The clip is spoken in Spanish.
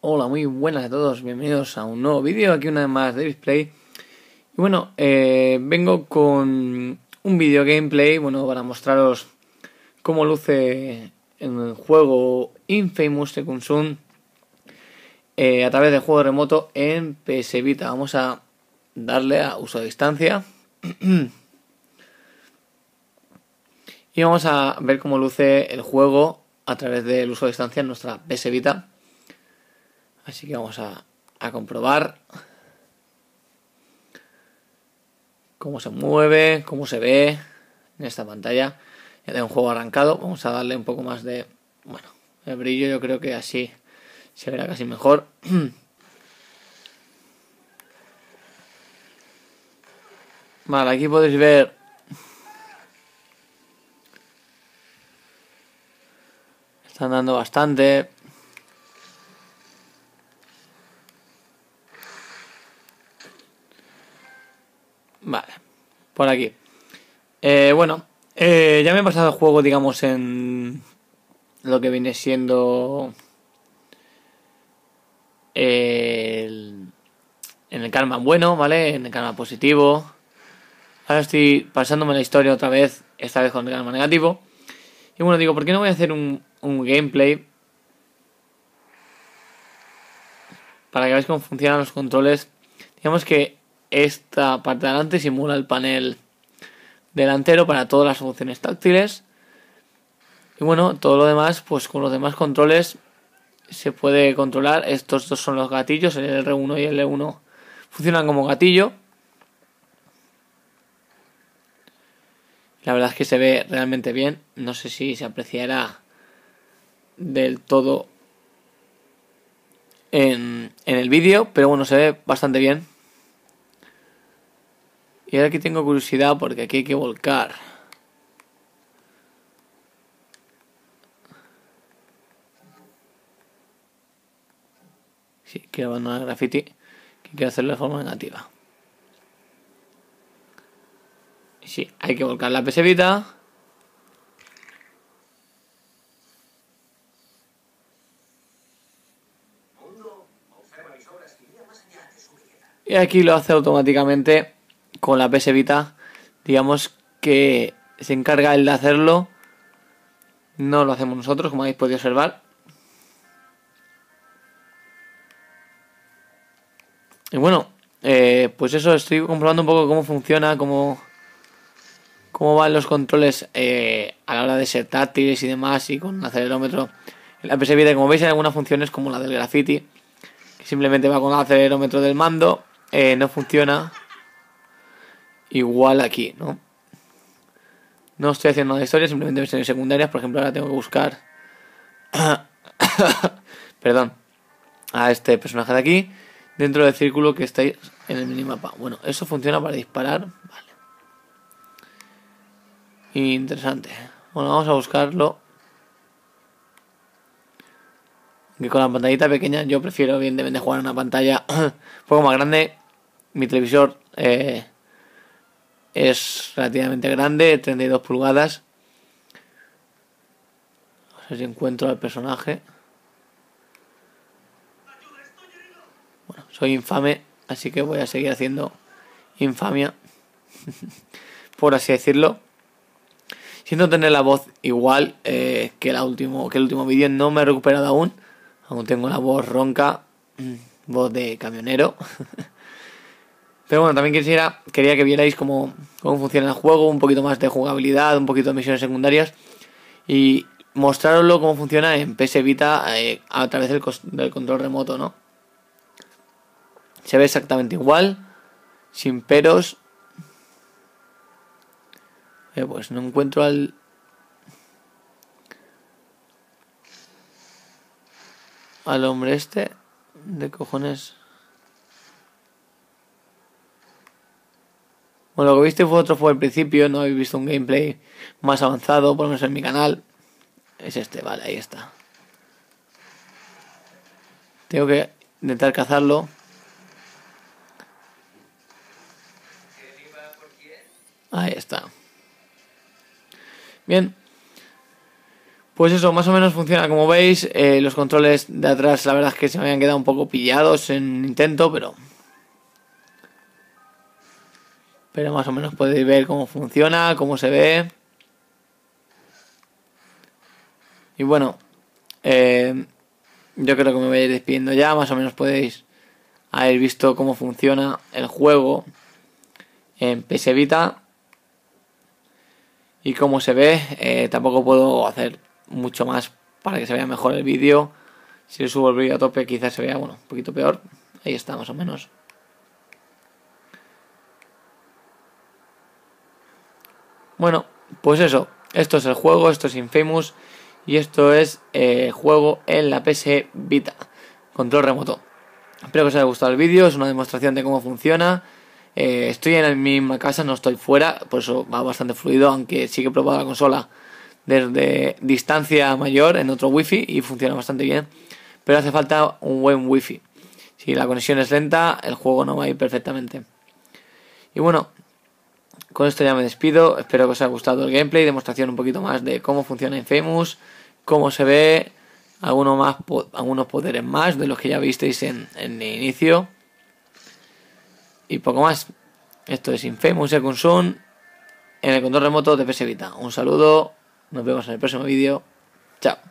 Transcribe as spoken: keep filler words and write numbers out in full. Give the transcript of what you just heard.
Hola, muy buenas a todos, bienvenidos a un nuevo vídeo, aquí una vez más de Display. Y bueno, eh, vengo con un vídeo gameplay, bueno, para mostraros cómo luce en el juego Infamous Second Son eh, a través del juego remoto en P S Vita. Vamos a darle a uso a distancia y vamos a ver cómo luce el juego a través del uso a distancia en nuestra P S Vita. Así que vamos a, a comprobar cómo se mueve, cómo se ve en esta pantalla. Ya tengo un juego arrancado, vamos a darle un poco más de, bueno, el brillo. Yo creo que así se verá casi mejor. Vale, aquí podéis ver están dando bastante. Vale, por aquí. Eh, bueno, eh, ya me he pasado el juego, digamos, en lo que viene siendo el, en el karma bueno, ¿vale? En el karma positivo. Ahora estoy pasándome la historia otra vez, esta vez con el karma negativo. Y bueno, digo, ¿por qué no voy a hacer un, un gameplay para que veáis cómo funcionan los controles? Digamos que esta parte de adelante simula el panel delantero para todas las funciones táctiles. Y bueno, todo lo demás, pues con los demás controles se puede controlar. Estos dos son los gatillos, el R uno y el L uno funcionan como gatillo. La verdad es que se ve realmente bien. No sé si se apreciará del todo en, en el vídeo, pero bueno, se ve bastante bien. Y ahora aquí tengo curiosidad porque aquí hay que volcar. Sí, quiero abandonar el graffiti, que quiero hacerlo de forma negativa. Sí, hay que volcar la P S Vita. Y aquí lo hace automáticamente con la P S Vita. Digamos que se encarga él de hacerlo. No lo hacemos nosotros, como habéis podido observar. Y bueno, eh, pues eso, estoy comprobando un poco cómo funciona, cómo, cómo van los controles eh, a la hora de ser táctiles y demás, y con un acelerómetro en la P S Vita. Como veis, hay algunas funciones como la del graffiti, que simplemente va con el acelerómetro del mando. Eh, no funciona igual aquí, ¿no? No estoy haciendo la historia, simplemente versiones secundarias. Por ejemplo, ahora tengo que buscar perdón, a este personaje de aquí dentro del círculo que está en el minimapa. Bueno, eso funciona para disparar. Vale. Interesante. Bueno, vamos a buscarlo. Que con la pantallita pequeña yo prefiero evidentemente jugar en una pantalla un poco más grande. Mi televisor eh, es relativamente grande, treinta y dos pulgadas. A ver si encuentro al personaje. Bueno, soy infame, así que voy a seguir haciendo infamia, por así decirlo. Siento tener la voz igual eh, que, la último, que el último vídeo. No me he recuperado aún. Aún tengo la voz ronca, voz de camionero. Pero bueno, también quisiera, quería que vierais cómo, cómo funciona el juego, un poquito más de jugabilidad, un poquito de misiones secundarias, y mostraroslo cómo funciona en P S Vita eh, a través del, del control remoto, ¿no? Se ve exactamente igual, sin peros. Eh, pues no encuentro al... al hombre este. ¿De cojones? Bueno, lo que viste fue otro fue al principio. No habéis visto un gameplay más avanzado, por lo menos en mi canal. Es este, vale, ahí está. Tengo que intentar cazarlo. Ahí está. Bien. Pues eso, más o menos funciona como veis. Eh, los controles de atrás la verdad es que se me habían quedado un poco pillados en intento, pero... Pero más o menos podéis ver cómo funciona, cómo se ve. Y bueno, eh, yo creo que me voy a ir despidiendo ya. Más o menos podéis haber visto cómo funciona el juego en P S Vita. Y cómo se ve, eh, tampoco puedo hacer mucho más para que se vea mejor el vídeo. Si le subo el vídeo a tope quizás se vea, bueno, un poquito peor. Ahí está más o menos. Bueno, pues eso, esto es el juego, esto es Infamous y esto es eh, juego en la P S Vita, control remoto. Espero que os haya gustado el vídeo, es una demostración de cómo funciona. Eh, estoy en la misma casa, no estoy fuera, por eso va bastante fluido, aunque sí que he probado la consola desde distancia mayor en otro wifi y funciona bastante bien. Pero hace falta un buen wifi. Si la conexión es lenta, el juego no va a ir perfectamente. Y bueno, con esto ya me despido, espero que os haya gustado el gameplay, demostración un poquito más de cómo funciona Infamous, cómo se ve, algunos, más, algunos poderes más de los que ya visteis en, en el inicio. Y poco más. Esto es Infamous Second Son en el control remoto de P S Vita. Un saludo, nos vemos en el próximo vídeo. Chao.